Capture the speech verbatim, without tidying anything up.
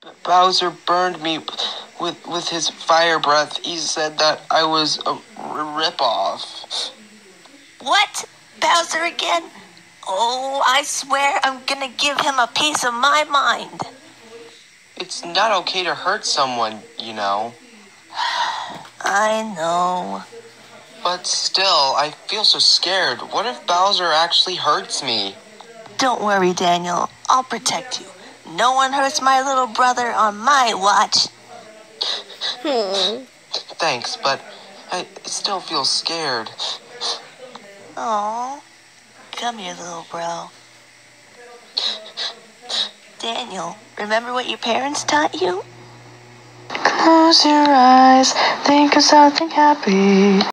Bowser burned me with, with his fire breath. He said that I was a ripoff. What? Bowser again? Oh, I swear I'm gonna give him a piece of my mind. It's not okay to hurt someone, you know. I know. But still, I feel so scared. What if Bowser actually hurts me? Don't worry, Daniel. I'll protect you. No one hurts my little brother on my watch. Hmm. Thanks, but I still feel scared. Aw. Come here, little bro. Daniel, remember what your parents taught you? Close your eyes, think of something happy.